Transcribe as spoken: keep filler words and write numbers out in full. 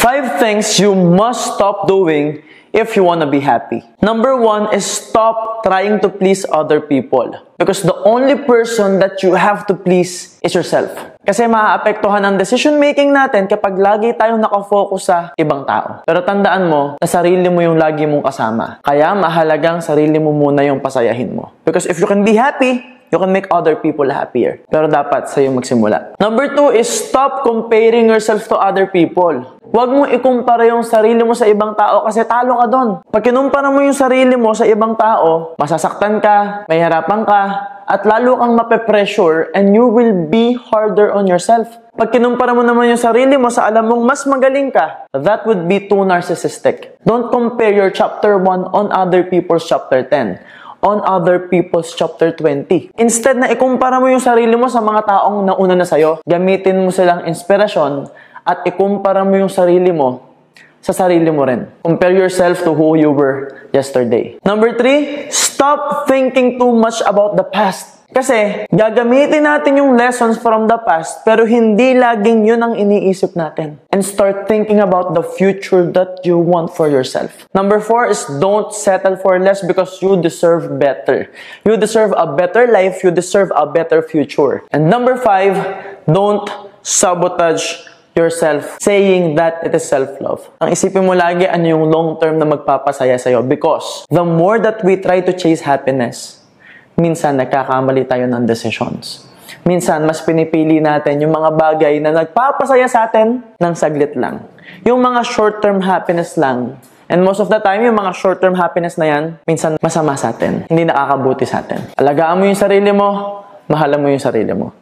Five things you must stop doing if you want to be happy. Number one is stop trying to please other people. Because the only person that you have to please is yourself. Kasi maaapektuhan ang decision making natin kapag lagi tayong nakafocus sa ibang tao. Pero tandaan mo na sarili mo yung lagi mong kasama. Kaya mahalagang sarili mo muna yung pasayahin mo. Because if you can be happy, you can make other people happier. Pero dapat sa'yo magsimula. Number two is stop comparing yourself to other people. Huwag mo ikumpara yung sarili mo sa ibang tao kasi talo ka doon. Pag kinumpara mo yung sarili mo sa ibang tao, masasaktan ka, may harapan ka, at lalo kang mape-pressure and you will be harder on yourself. Pag kinumpara mo naman yung sarili mo sa alam mong mas magaling ka, that would be too narcissistic. Don't compare your chapter one on other people's chapter ten. On other people's chapter twenty. Instead na ikumpara mo yung sarili mo sa mga taong nauna na sa'yo, gamitin mo silang inspirasyon at ikumpara mo yung sarili mo sa sarili mo rin. Compare yourself to who you were yesterday. Number three, stop thinking too much about the past. Kasi gagamitin natin yung lessons from the past pero hindi laging yun ang iniisip natin. And start thinking about the future that you want for yourself. Number four is don't settle for less because you deserve better. You deserve a better life. You deserve a better future. And number five, don't sabotage yourself saying that it is self-love. Ang isipin mo lagi ano yung long-term na magpapasaya sa'yo because the more that we try to chase happiness, minsan nagkakamali tayo ng decisions. Minsan, mas pinipili natin yung mga bagay na nagpapasaya sa atin ng saglit lang. Yung mga short-term happiness lang. And most of the time, yung mga short-term happiness na yan, minsan masama sa atin. Hindi nakakabuti sa atin. Alagaan mo yung sarili mo, mahalan mo yung sarili mo.